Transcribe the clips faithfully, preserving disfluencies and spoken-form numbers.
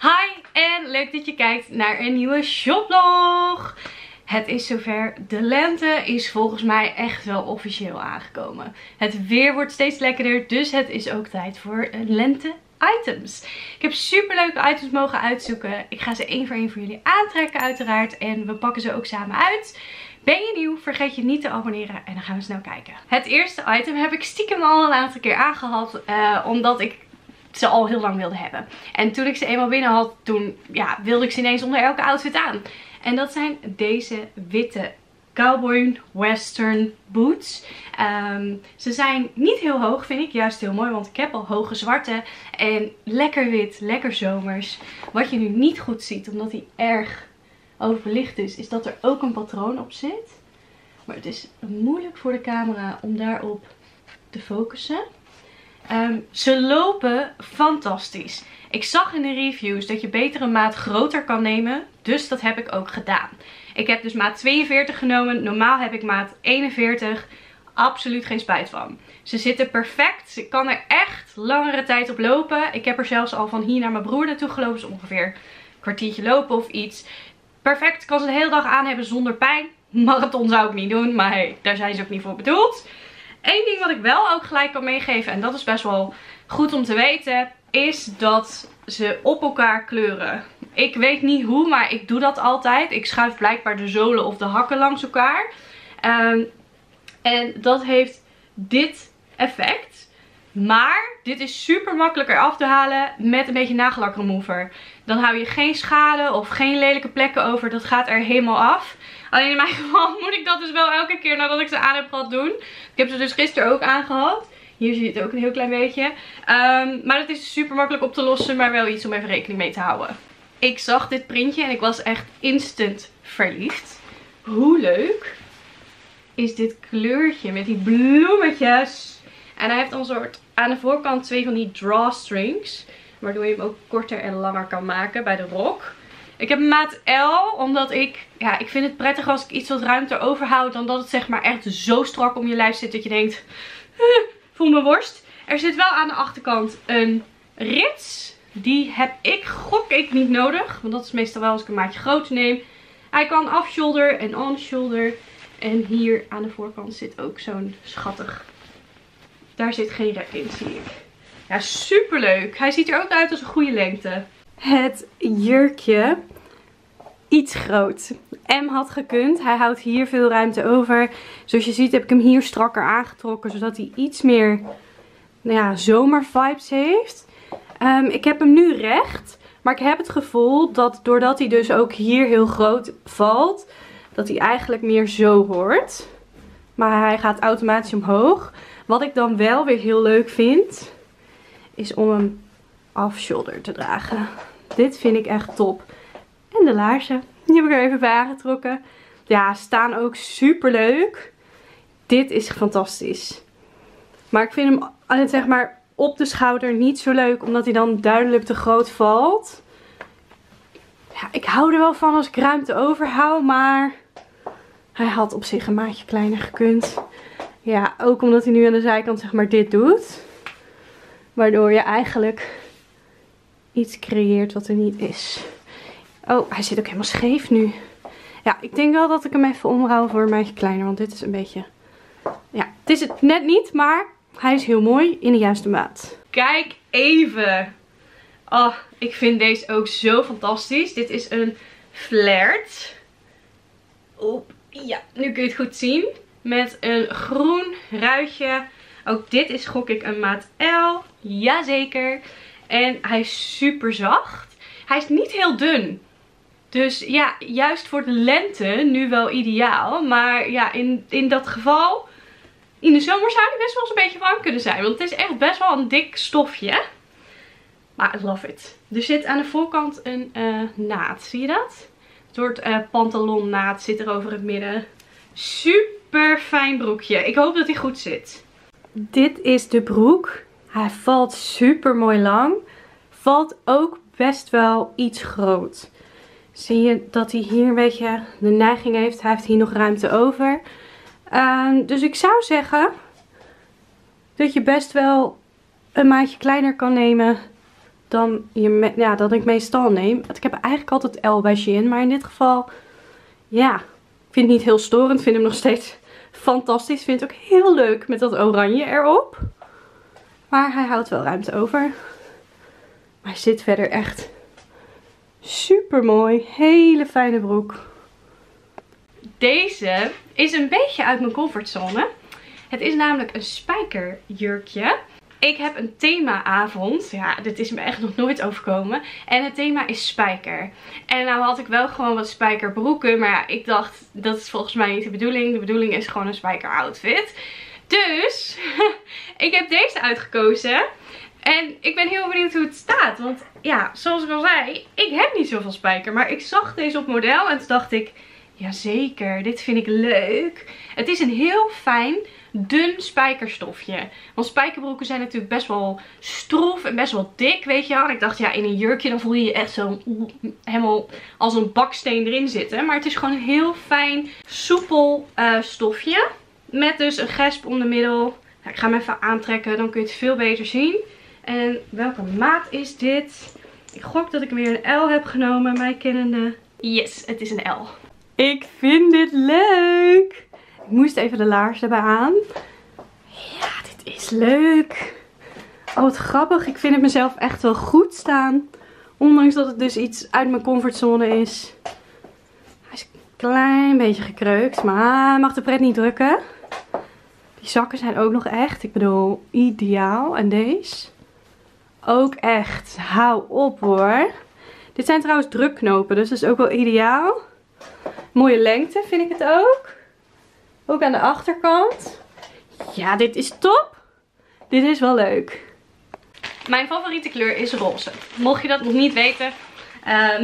Hi en leuk dat je kijkt naar een nieuwe shoplog. Het is zover. De lente is volgens mij echt wel officieel aangekomen. Het weer wordt steeds lekkerder, dus het is ook tijd voor lente items. Ik heb super leuke items mogen uitzoeken. Ik ga ze één voor één voor jullie aantrekken uiteraard en we pakken ze ook samen uit. Ben je nieuw? Vergeet je niet te abonneren en dan gaan we snel kijken. Het eerste item heb ik stiekem al een aantal keer aangehad, uh, omdat ik ze al heel lang wilde hebben. En toen ik ze eenmaal binnen had, toen ja, wilde ik ze ineens onder elke outfit aan. En dat zijn deze witte cowboy western boots. Um, ze zijn niet heel hoog, vind ik. Juist heel mooi, want ik heb al hoge zwarte. En lekker wit, lekker zomers. Wat je nu niet goed ziet, omdat hij erg overbelicht is, is dat er ook een patroon op zit. Maar het is moeilijk voor de camera om daarop te focussen. Um, ze lopen fantastisch. Ik zag in de reviews dat je beter een maat groter kan nemen. Dus dat heb ik ook gedaan. Ik heb dus maat tweeënveertig genomen. Normaal heb ik maat eenenveertig. Absoluut geen spijt van. Ze zitten perfect. Ik kan er echt langere tijd op lopen. Ik heb er zelfs al van hier naar mijn broer naartoe gelopen. Dus ongeveer een kwartiertje lopen of iets. Perfect. Ik kan ze de hele dag aan hebben zonder pijn. Marathon zou ik niet doen. Maar hey, daar zijn ze ook niet voor bedoeld. Eén ding wat ik wel ook gelijk kan meegeven, en dat is best wel goed om te weten, is dat ze op elkaar kleuren. Ik weet niet hoe, maar ik doe dat altijd. Ik schuif blijkbaar de zolen of de hakken langs elkaar. Um, en dat heeft dit effect. Maar dit is super makkelijk eraf te halen met een beetje nagellak remover. Dan hou je geen schade of geen lelijke plekken over. Dat gaat er helemaal af. Alleen in mijn geval moet ik dat dus wel elke keer nadat ik ze aan heb gehad doen. Ik heb ze dus gisteren ook aangehad. Hier zie je het ook een heel klein beetje. Um, maar het is super makkelijk op te lossen, maar wel iets om even rekening mee te houden. Ik zag dit printje en ik was echt instant verliefd. Hoe leuk is dit kleurtje met die bloemetjes. En hij heeft dan een soort aan de voorkant twee van die drawstrings. Waardoor je hem ook korter en langer kan maken bij de rok. Ik heb een maat L, omdat ik, ja, ik vind het prettig als ik iets wat ruimte overhoud. Dan dat het zeg maar echt zo strak om je lijf zit dat je denkt, eh, voel mijn worst. Er zit wel aan de achterkant een rits. Die heb ik, gok ik, niet nodig. Want dat is meestal wel als ik een maatje groter neem. Hij kan off-shoulder en on-shoulder. En hier aan de voorkant zit ook zo'n schattig. Daar zit geen rek in, zie ik. Ja, super leuk. Hij ziet er ook uit als een goede lengte. Het jurkje. Iets groot. M had gekund. Hij houdt hier veel ruimte over. Zoals je ziet heb ik hem hier strakker aangetrokken. Zodat hij iets meer, nou ja, zomervibes heeft. Um, ik heb hem nu recht. Maar ik heb het gevoel dat doordat hij dus ook hier heel groot valt. Dat hij eigenlijk meer zo hoort. Maar hij gaat automatisch omhoog. Wat ik dan wel weer heel leuk vind. Is om hem off-shoulder te dragen. Dit vind ik echt top. En de laarzen. Die heb ik er even bij aangetrokken. Ja, staan ook super leuk. Dit is fantastisch. Maar ik vind hem, zeg maar, op de schouder niet zo leuk. Omdat hij dan duidelijk te groot valt. Ja, ik hou er wel van als ik ruimte overhoud. Maar hij had op zich een maatje kleiner gekund. Ja, ook omdat hij nu aan de zijkant zeg maar dit doet. Waardoor je eigenlijk iets creëert wat er niet is. Oh, hij zit ook helemaal scheef nu. Ja, ik denk wel dat ik hem even omrouw voor een maatje kleiner. Want dit is een beetje... Ja, het is het net niet, maar hij is heel mooi in de juiste maat. Kijk even. Oh, ik vind deze ook zo fantastisch. Dit is een flared. Oep, ja, nu kun je het goed zien. Met een groen ruitje. Ook dit is, gok ik, een maat L. Jazeker. En hij is super zacht. Hij is niet heel dun. Dus ja, juist voor de lente nu wel ideaal. Maar ja, in, in dat geval, in de zomer zou hij best wel eens een beetje warm kunnen zijn. Want het is echt best wel een dik stofje. Maar I love it. Er zit aan de voorkant een uh, naad. Zie je dat? Een soort uh, pantalonnaad zit er over het midden. Super fijn broekje. Ik hoop dat hij goed zit. Dit is de broek. Hij valt super mooi lang. Valt ook best wel iets groot. Zie je dat hij hier een beetje de neiging heeft. Hij heeft hier nog ruimte over. Uh, dus ik zou zeggen dat je best wel een maatje kleiner kan nemen dan, je, ja, dan ik meestal neem. Want ik heb eigenlijk altijd L bij Shein. Maar in dit geval, ja, ik vind het niet heel storend. Ik vind hem nog steeds fantastisch. Ik vind het ook heel leuk met dat oranje erop. Maar hij houdt wel ruimte over. Maar hij zit verder echt super mooi. Hele fijne broek. Deze is een beetje uit mijn comfortzone. Het is namelijk een spijkerjurkje. Ik heb een themaavond. Ja, dit is me echt nog nooit overkomen. En het thema is spijker. En nou had ik wel gewoon wat spijkerbroeken. Maar ja, ik dacht, dat is volgens mij niet de bedoeling. De bedoeling is gewoon een spijkeroutfit. Dus, ik heb deze uitgekozen. En ik ben heel benieuwd hoe het staat. Want ja, zoals ik al zei, ik heb niet zoveel spijker. Maar ik zag deze op model en toen dacht ik, jazeker, dit vind ik leuk. Het is een heel fijn, dun spijkerstofje. Want spijkerbroeken zijn natuurlijk best wel stroef en best wel dik, weet je wel. En ik dacht, ja, in een jurkje dan voel je je echt zo helemaal als een baksteen erin zitten. Maar het is gewoon een heel fijn, soepel uh, stofje. Met dus een gesp om de middel. Ik ga hem even aantrekken, dan kun je het veel beter zien. En welke maat is dit? Ik gok dat ik weer een L heb genomen, mij kennende. Yes, het is een L. Ik vind dit leuk. Ik moest even de laars erbij aan. Ja, dit is leuk. Oh, wat grappig. Ik vind het mezelf echt wel goed staan. Ondanks dat het dus iets uit mijn comfortzone is. Hij is een klein beetje gekreukt, maar mag de pret niet drukken. Die zakken zijn ook nog echt. Ik bedoel, ideaal. En deze? Ook echt. Hou op hoor. Dit zijn trouwens drukknopen, dus dat is ook wel ideaal. Mooie lengte vind ik het ook. Ook aan de achterkant. Ja, dit is top. Dit is wel leuk. Mijn favoriete kleur is roze. Mocht je dat nog niet weten. Um,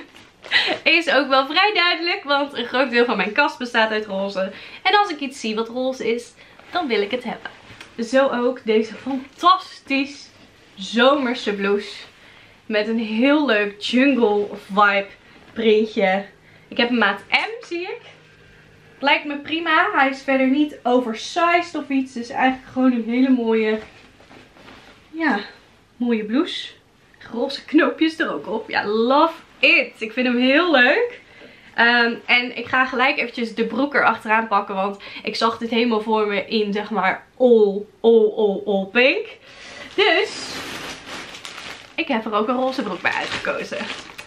is ook wel vrij duidelijk. Want een groot deel van mijn kast bestaat uit roze. En als ik iets zie wat roze is, dan wil ik het hebben. Zo ook deze fantastisch zomerse blouse. Met een heel leuk jungle vibe printje. Ik heb een maat M, zie ik. Lijkt me prima. Hij is verder niet oversized of iets. Dus eigenlijk gewoon een hele mooie, ja, mooie blouse. Roze knoopjes er ook op. Ja, love it. Ik vind hem heel leuk. Um, en ik ga gelijk eventjes de broek erachteraan pakken. Want ik zag dit helemaal voor me in, zeg maar, all, all, all, all pink. Dus ik heb er ook een roze broek bij uitgekozen.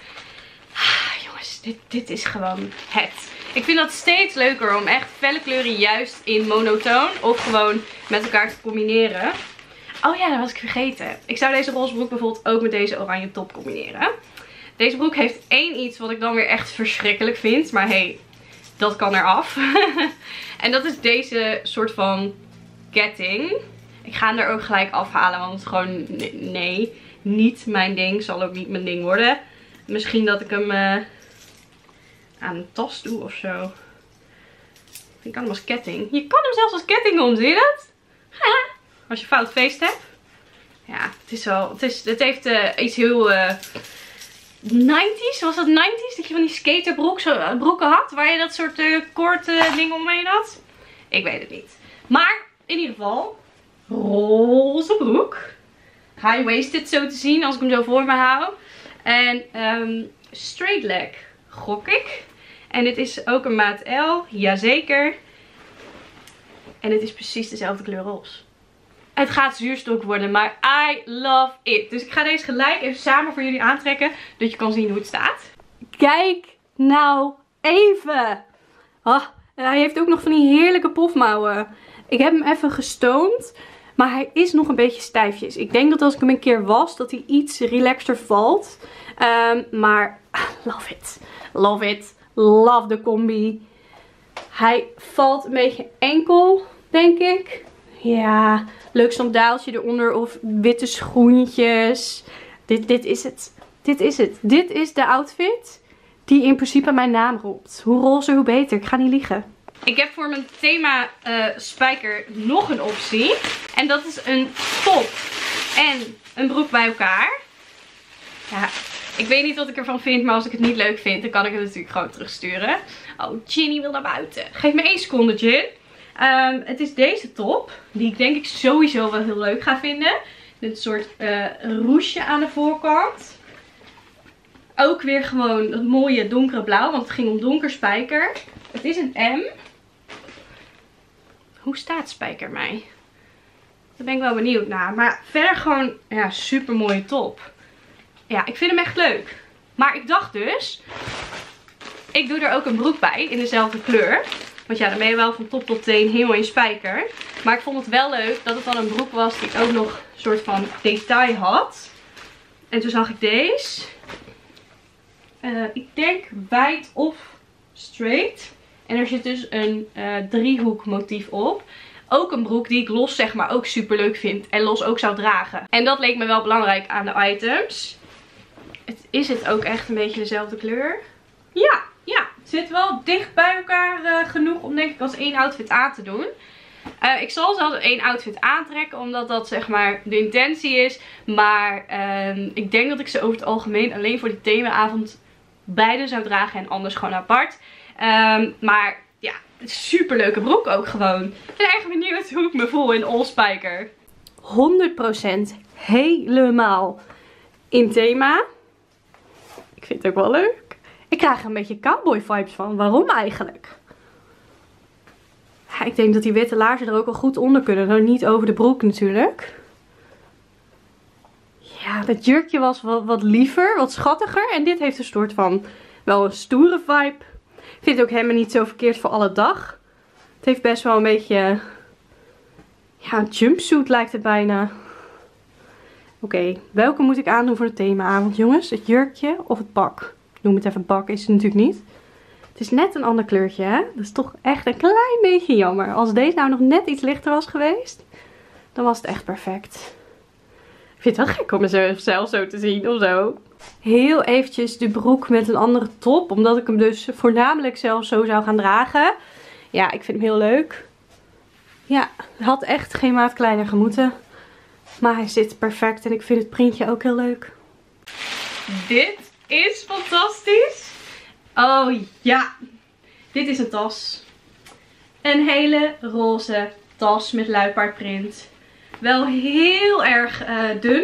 Ah, jongens, dit, dit is gewoon het. Ik vind dat steeds leuker om echt felle kleuren juist in monotoon of gewoon met elkaar te combineren. Oh ja, dat was ik vergeten. Ik zou deze roze broek bijvoorbeeld ook met deze oranje top combineren. Deze broek heeft één iets wat ik dan weer echt verschrikkelijk vind. Maar hey, dat kan eraf. En dat is deze soort van ketting. Ik ga hem er ook gelijk afhalen, want het is gewoon, nee, niet mijn ding. Zal ook niet mijn ding worden. Misschien dat ik hem uh, aan een tas doe of zo. Ik kan hem als ketting. Je kan hem zelfs als ketting om, zie je dat? Als je fout feest hebt. Ja, het is wel, het, is, het heeft uh, iets heel uh, nineties, was dat nineties? Dat je van die skaterbroeken had, waar je dat soort uh, korte dingen omheen had. Ik weet het niet. Maar in ieder geval, roze broek. High-waisted zo te zien als ik hem zo voor me hou. En um, straight leg gok ik. En dit is ook een maat L, jazeker. En het is precies dezelfde kleur roze. Het gaat zuurstok worden, maar I love it. Dus ik ga deze gelijk even samen voor jullie aantrekken, dat je kan zien hoe het staat. Kijk nou even. Oh, hij heeft ook nog van die heerlijke pofmouwen. Ik heb hem even gestoomd, maar hij is nog een beetje stijfjes. Ik denk dat als ik hem een keer was, dat hij iets relaxter valt. Um, maar love it. Love it. Love de combi. Hij valt een beetje enkel, denk ik. Ja, leuk sandaaltje eronder of witte schoentjes. Dit, dit is het. Dit is het. Dit is de outfit die in principe mijn naam roept. Hoe roze, hoe beter. Ik ga niet liegen. Ik heb voor mijn thema uh, spijker nog een optie. En dat is een top en een broek bij elkaar. Ja, ik weet niet wat ik ervan vind, maar als ik het niet leuk vind, dan kan ik het natuurlijk gewoon terugsturen. Oh, Ginny wil naar buiten. Geef me één secondetje. Um, het is deze top, die ik denk ik sowieso wel heel leuk ga vinden. Dit soort uh, roesje aan de voorkant. Ook weer gewoon dat mooie donkere blauw, want het ging om donker spijker. Het is een M. Hoe staat spijker mij? Daar ben ik wel benieuwd naar. Maar verder gewoon, ja, super mooie top. Ja, ik vind hem echt leuk. Maar ik dacht dus, ik doe er ook een broek bij in dezelfde kleur. Want ja, dan ben je wel van top tot teen helemaal in spijker. Maar ik vond het wel leuk dat het dan een broek was die ook nog een soort van detail had. En toen zag ik deze. Uh, ik denk wijd of straight. En er zit dus een uh, driehoek motief op. Ook een broek die ik los zeg maar ook super leuk vind. En los ook zou dragen. En dat leek me wel belangrijk aan de items. Het, is het ook echt een beetje dezelfde kleur? Ja, ja. Het zit wel dicht bij elkaar uh, genoeg om denk ik als één outfit aan te doen. Uh, ik zal zelfs één outfit aantrekken. Omdat dat zeg maar de intentie is. Maar uh, ik denk dat ik ze over het algemeen alleen voor die themaavond beide zou dragen. En anders gewoon apart. Um, maar ja, super leuke broek ook gewoon. Ik ben echt benieuwd hoe ik me voel in All Spijker. honderd procent helemaal in thema. Ik vind het ook wel leuk. Ik krijg er een beetje cowboy vibes van. Waarom eigenlijk? Ja, ik denk dat die witte laarzen er ook wel goed onder kunnen. Nou, niet over de broek natuurlijk. Ja, het jurkje was wat, wat liever, wat schattiger. En dit heeft een soort van wel een stoere vibe. Ik vind het ook helemaal niet zo verkeerd voor alle dag. Het heeft best wel een beetje, ja, een jumpsuit lijkt het bijna. Oké, okay, welke moet ik aandoen voor de themaavond, jongens? Het jurkje of het pak? Ik noem het even pak, is het natuurlijk niet. Het is net een ander kleurtje, hè? Dat is toch echt een klein beetje jammer. Als deze nou nog net iets lichter was geweest, dan was het echt perfect. Ik vind het wel gek om mezelf zo te zien of zo. Heel eventjes de broek met een andere top. Omdat ik hem dus voornamelijk zelf zo zou gaan dragen. Ja, ik vind hem heel leuk. Ja, had echt geen maat kleiner gemoeten. Maar hij zit perfect en ik vind het printje ook heel leuk. Dit is fantastisch. Oh ja, dit is een tas. Een hele roze tas met luipaardprint. Wel heel erg uh, dun.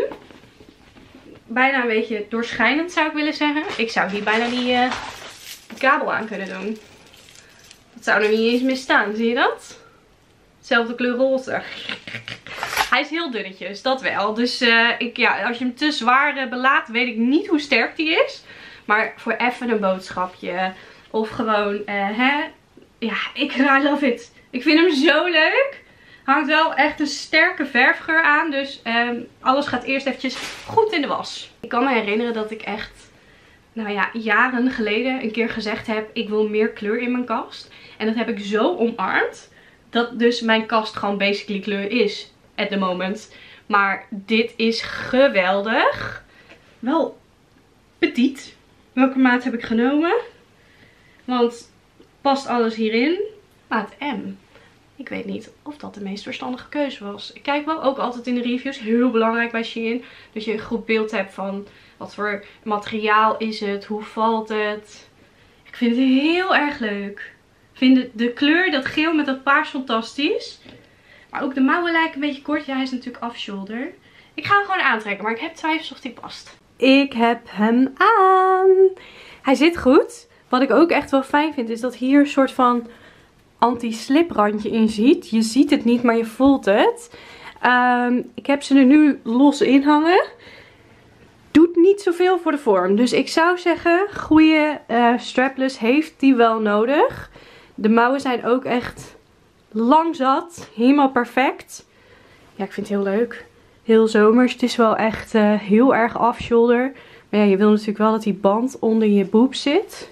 Bijna een beetje doorschijnend zou ik willen zeggen. Ik zou hier bijna die, uh, die kabel aan kunnen doen. Dat zou er niet eens meer staan, zie je dat? Hetzelfde kleur roze. Hij is heel dunnetjes, dat wel. Dus uh, ik, ja, als je hem te zwaar uh, belaadt, weet ik niet hoe sterk die is. Maar voor even een boodschapje. Of gewoon, uh, hè. Ja, ik I love it. Ik vind hem zo leuk. Hangt wel echt een sterke verfgeur aan. Dus um, alles gaat eerst eventjes goed in de was. Ik kan me herinneren dat ik echt, nou ja, jaren geleden een keer gezegd heb, ik wil meer kleur in mijn kast. En dat heb ik zo omarmd. Dat dus mijn kast gewoon basically kleur is. At the moment. Maar dit is geweldig. Wel petit. Welke maat heb ik genomen? Want past alles hierin? Maat M. Ik weet niet of dat de meest verstandige keuze was. Ik kijk wel ook altijd in de reviews. Heel belangrijk bij Shein. Dat je een goed beeld hebt van wat voor materiaal is het. Hoe valt het. Ik vind het heel erg leuk. Ik vind de, de kleur, dat geel met dat paars fantastisch. Maar ook de mouwen lijken een beetje kort. Ja, hij is natuurlijk off-shoulder. Ik ga hem gewoon aantrekken. Maar ik heb twijfels of die past. Ik heb hem aan. Hij zit goed. Wat ik ook echt wel fijn vind is dat hier een soort van anti-slip randje in ziet. Je ziet het niet, maar je voelt het. Um, ik heb ze er nu los in hangen. Doet niet zoveel voor de vorm. Dus ik zou zeggen, goede uh, strapless heeft die wel nodig. De mouwen zijn ook echt lang zat. Helemaal perfect. Ja, ik vind het heel leuk. Heel zomers. Het is wel echt uh, heel erg off-shoulder. Maar ja, je wil natuurlijk wel dat die band onder je boep zit.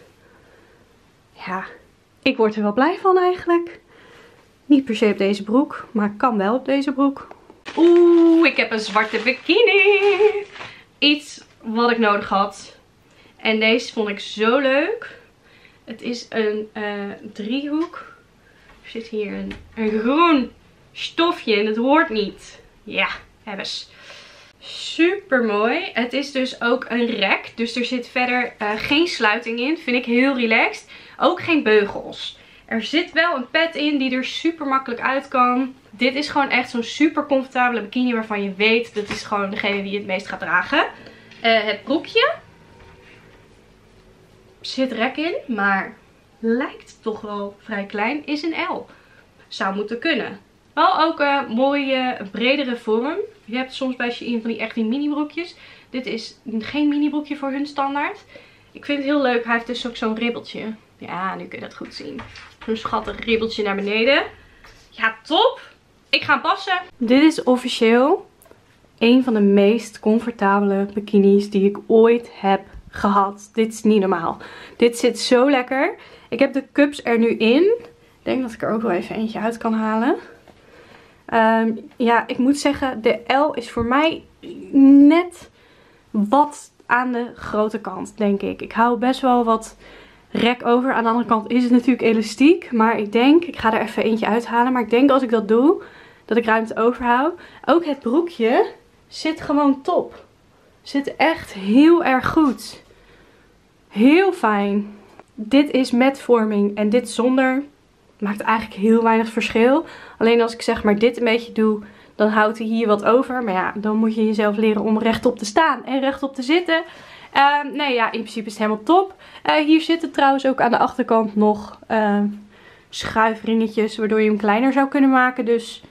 Ja, ik word er wel blij van eigenlijk. Niet per se op deze broek, maar kan wel op deze broek. Oeh, ik heb een zwarte bikini. Iets wat ik nodig had. En deze vond ik zo leuk. Het is een uh, driehoek. Er zit hier een, een groen stofje en het hoort niet. Ja, hebben ze. Super mooi. Het is dus ook een rek. Dus er zit verder uh, geen sluiting in. Vind ik heel relaxed. Ook geen beugels. Er zit wel een pet in die er super makkelijk uit kan. Dit is gewoon echt zo'n super comfortabele bikini waarvan je weet dat is gewoon degene die je het meest gaat dragen. Uh, het broekje zit rek in, maar lijkt toch wel vrij klein. Is een L. Zou moeten kunnen. Wel ook een mooie bredere vorm. Je hebt soms bij Shein van die echt die mini broekjes. Dit is geen mini broekje voor hun standaard. Ik vind het heel leuk. Hij heeft dus ook zo'n ribbeltje. Ja, nu kun je dat goed zien. Zo'n schattig ribbeltje naar beneden. Ja, top. Ik ga hem passen. Dit is officieel een van de meest comfortabele bikinis die ik ooit heb gehad. Dit is niet normaal. Dit zit zo lekker. Ik heb de cups er nu in. Ik denk dat ik er ook wel even eentje uit kan halen. Um, ja, ik moet zeggen, de L is voor mij net wat aan de grote kant, denk ik. Ik hou best wel wat rek over. Aan de andere kant is het natuurlijk elastiek. Maar ik denk, ik ga er even eentje uithalen. Maar ik denk als ik dat doe, dat ik ruimte overhoud. Ook het broekje zit gewoon top. Zit echt heel erg goed. Heel fijn. Dit is met vorming en dit zonder. Maakt eigenlijk heel weinig verschil. Alleen als ik zeg maar dit een beetje doe, dan houdt hij hier wat over. Maar ja, dan moet je jezelf leren om rechtop te staan en rechtop te zitten. Uh, nee, ja, in principe is het helemaal top. Uh, hier zitten trouwens ook aan de achterkant nog uh, schuifringetjes, waardoor je hem kleiner zou kunnen maken. Dus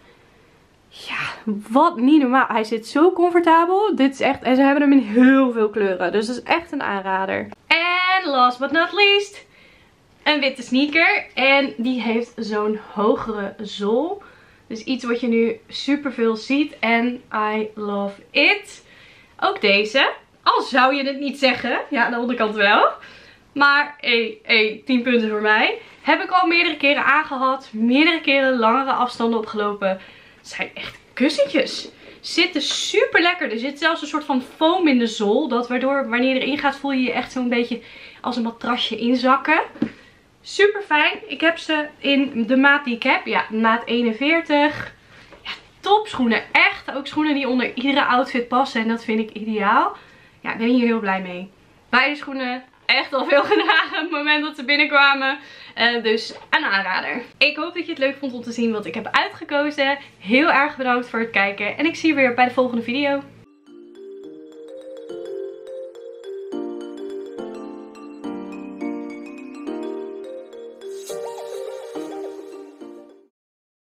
ja, wat niet normaal. Hij zit zo comfortabel. Dit is echt, en ze hebben hem in heel veel kleuren. Dus dat is echt een aanrader. En last but not least, een witte sneaker. En die heeft zo'n hogere zool. Dus iets wat je nu super veel ziet. En I love it. Ook deze. Al zou je het niet zeggen. Ja, aan de onderkant wel. Maar hey, hey, tien punten voor mij. Heb ik al meerdere keren aangehad. Meerdere keren langere afstanden opgelopen. Het zijn echt kussentjes. Zitten super lekker. Er zit zelfs een soort van foam in de zool. Dat waardoor wanneer je erin gaat voel je je echt zo'n beetje als een matrasje inzakken. Super fijn. Ik heb ze in de maat die ik heb. Ja, maat eenenveertig. Ja, top schoenen. Echt. Ook schoenen die onder iedere outfit passen. En dat vind ik ideaal. Ja, ik ben hier heel blij mee. Beide schoenen echt al veel gedragen op het moment dat ze binnenkwamen. Uh, dus een aanrader. Ik hoop dat je het leuk vond om te zien wat ik heb uitgekozen. Heel erg bedankt voor het kijken. En ik zie je weer bij de volgende video.